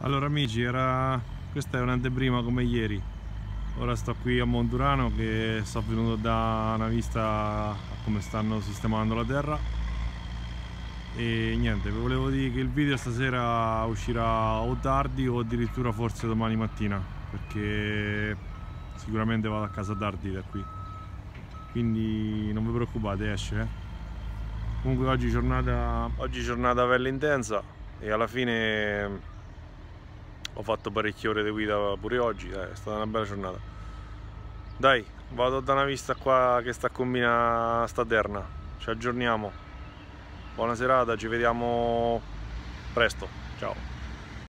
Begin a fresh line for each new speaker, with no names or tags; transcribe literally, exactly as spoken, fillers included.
Allora amici, era... questa è un'anteprima come ieri. Ora sto qui a Monturano che sto venuto da una vista a come stanno sistemando la terra. E niente, vi volevo dire che il video stasera uscirà o tardi o addirittura forse domani mattina, perché sicuramente vado a casa tardi da qui. Quindi non vi preoccupate, esce eh. Comunque oggi giornata, oggi giornata bella intensa e alla fine ho fatto parecchie ore di guida pure oggi, eh, è stata una bella giornata. Dai, vado da una vista qua che sta a combina sta terna, ci aggiorniamo. Buona serata, ci vediamo presto, ciao.